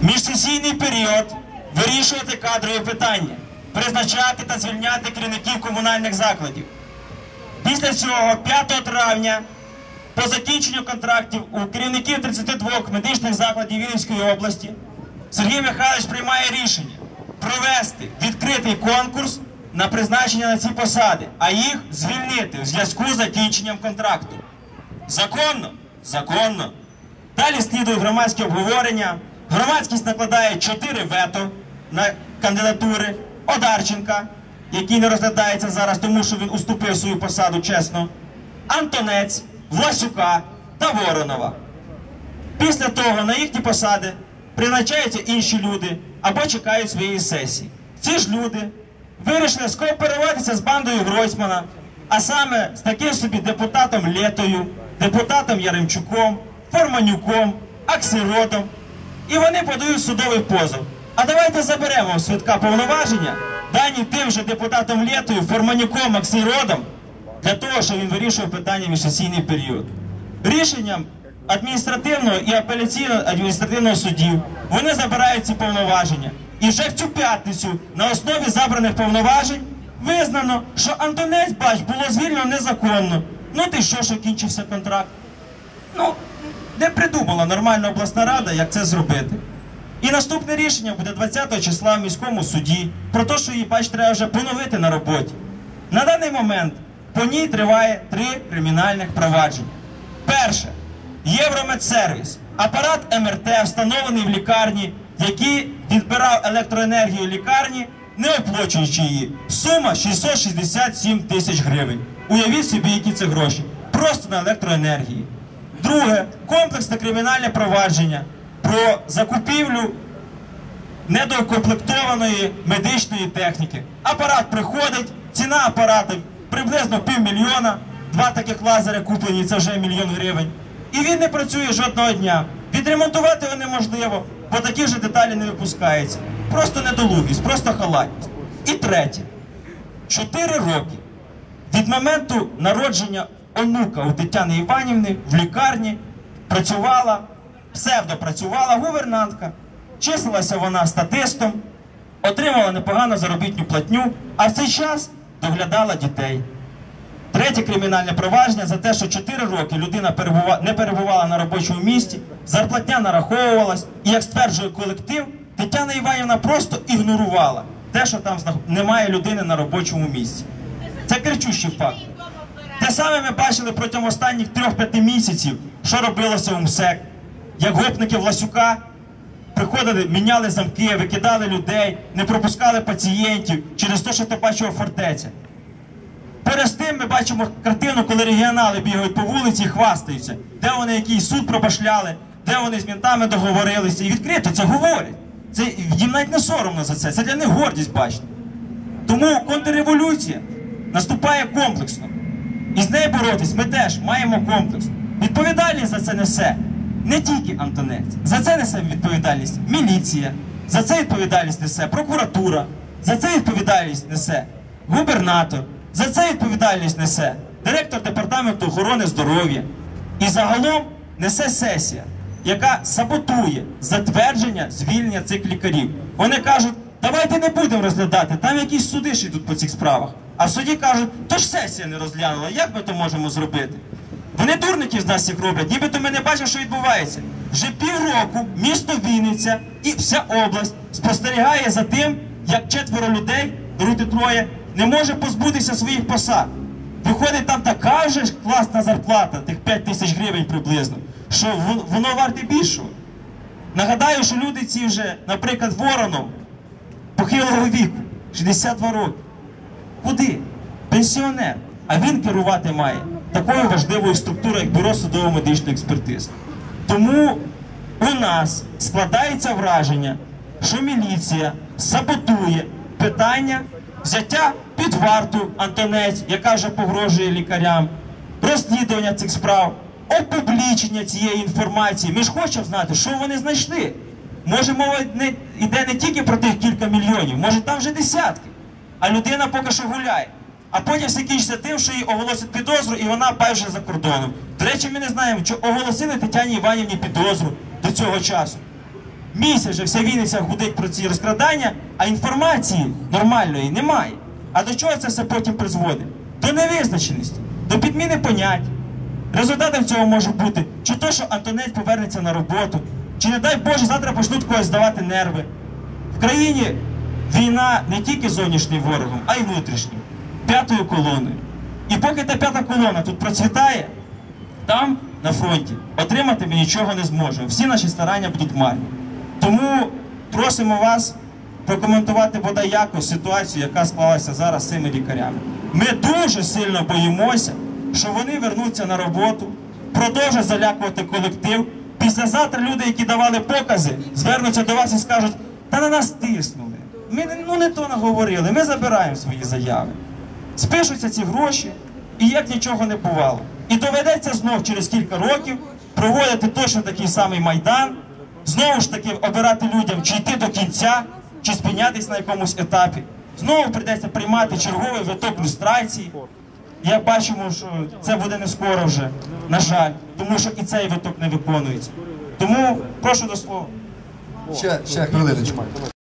Міжсесійний період вирішувати кадрові питання, призначати та звільняти керівників комунальних закладів. Після цього 5 травня по закінченню контрактів у керівників 32 медичних закладів Вінницької області Сергій Михайлович приймає рішення провести відкритий конкурс на призначення на ці посади, а їх звільнити в зв'язку з закінченням контракту. Законно? Законно. Далі слідують громадські обговорення. Громадськість накладає 4 вето на кандидатури Одарченка, який не розглядається зараз, тому що він уступив свою посаду чесно, Антонець, Власюка та Воронова. Після того на їхні посади призначаються інші люди або чекають своєї сесії. Ці ж люди вирішили скооперуватися з бандою Гройсмана, а саме з таким собі депутатом Лєтою, депутатом Яремчуком, Форманюком, Аксельродом. І вони подають судовий позов. А давайте заберемо у Свідка повноваження, дані тим же депутатом Лєтою, Форманюком, Аксельродом, для того, щоб він вирішував питання в міжсесійний період. Рішенням адміністративного і апеляційного адміністративного судів вони забирають ці повноваження. І вже в цю п'ятницю на основі забраних повноважень визнано, що Антонець, бач, було звільнено незаконно. Ну ти що кінчився контракт? Ну, не придумала нормальна обласна рада, як це зробити. І наступне рішення буде 20 числа в міському суді про те, що її, бач, треба вже поновити на роботі. На даний момент по ній триває 3 кримінальних провадження. Перше. Євромедсервіс. Апарат МРТ, встановлений в лікарні, який відбирав електроенергію лікарні, не оплачуючи її. Сума 667 тисяч гривень. Уявіть собі, які це гроші. Просто на електроенергії. Друге. Комплексне кримінальне провадження про закупівлю недоукомплектованої медичної техніки. Апарат приходить, ціна апарату приблизно 500 000, 2 таких лазери куплені, це вже 1 000 000 гривень. І він не працює жодного дня. Відремонтувати його неможливо, бо такі вже деталі не випускаються. Просто недолугість, просто халатність. І третє. 4 роки від моменту народження онука у Тетяни Іванівни в лікарні працювала, псевдопрацювала гувернантка. Числилася вона статистом, отримала непогану заробітну платню, а в цей час доглядала дітей. Третє кримінальне провадження за те, що 4 роки людина не перебувала на робочому місці, зарплатня нараховувалась, і, як стверджує колектив, Тетяна Іванівна просто ігнорувала те, що там немає людини на робочому місці. Це кричущий факт. Те саме ми бачили протягом останніх 3-5 місяців, що робилося у МСЕК. Як гопники Власюка приходили, міняли замки, викидали людей, не пропускали пацієнтів через те, що Топачова фортеця. Поряд з тим ми бачимо картину, коли регіонали бігають по вулиці і хвастаються, де вони якийсь суд пробашляли, де вони з ментами договорилися. І відкрито це говорять. Їм навіть не соромно за це, це для них гордість, бачите. Тому контрреволюція наступає комплексно. І з нею боротись ми теж маємо комплекс. Відповідальність за це несе не тільки Антонець. За це несе відповідальність міліція, за це відповідальність несе прокуратура, за це відповідальність несе губернатор, за це відповідальність несе директор департаменту охорони здоров'я. І загалом несе сесія, яка саботує затвердження звільнення цих лікарів. Вони кажуть, давайте не будемо розглядати, там якісь суди ж йдуть по цих справах. А в суді кажуть, то ж сесія не розглянула, як ми то можемо зробити? Вони дурників з нас всіх роблять, нібито ми не бачимо, що відбувається. Вже півроку місто Вінниця і вся область спостерігає за тим, як 4 людей, беруть 3, не може позбутися своїх посад. Виходить, там така вже класна зарплата, тих 5 тисяч гривень приблизно, що воно варте більшого. Нагадаю, що люди ці вже, наприклад, Воронов, похилого віку, 62 роки. Куди? Пенсіонер. А він керувати має такою важливою структурою, як Бюро судово-медичної експертизи. Тому у нас складається враження, що міліція саботує питання взяття під варту Антонець, яка вже погрожує лікарям, розслідування цих справ, опублічення цієї інформації. Ми ж хочемо знати, що вони знайшли. Може, мова йде не тільки про тих кілька мільйонів, може там вже десятки. А людина поки що гуляє. А потім все кінчиться тим, що їй оголосять підозру, і вона пайше за кордоном. До речі, ми не знаємо, чи оголосили Тетяні Іванівні підозру до цього часу. Місяць вже вся Вінниця гудить про ці розкрадання, а інформації нормальної немає. А до чого це все потім призводить? До невизначеності, до підміни понять. Результатом цього може бути чи то, що Антонець повернеться на роботу, чи, не дай Боже, завтра почнуть когось здавати нерви. В країні війна не тільки з зовнішнім ворогом, а й внутрішнім. П'ятою колоною. І поки та п'ята колона тут процвітає, там, на фронті, отримати ми нічого не зможемо. Всі наші старання будуть марні. Тому просимо вас прокоментувати бодай якось ситуацію, яка склалася зараз з цими лікарями. Ми дуже сильно боїмося, що вони вернуться на роботу, продовжать залякувати колектив. Післязавтра люди, які давали покази, звернуться до вас і скажуть, та на нас тиснули. Ми не то наговорили, ми забираємо свої заяви. Спишуться ці гроші, і як нічого не бувало. І доведеться знов через кілька років проводити точно такий самий Майдан, знову ж таки обирати людям, чи йти до кінця, чи спинятись на якомусь етапі. Знову прийдеться приймати черговий виток люстрації. Як бачимо, що це буде не скоро вже, на жаль, тому що і цей виток не виконується. Тому прошу до слова. Ще хвилиночку.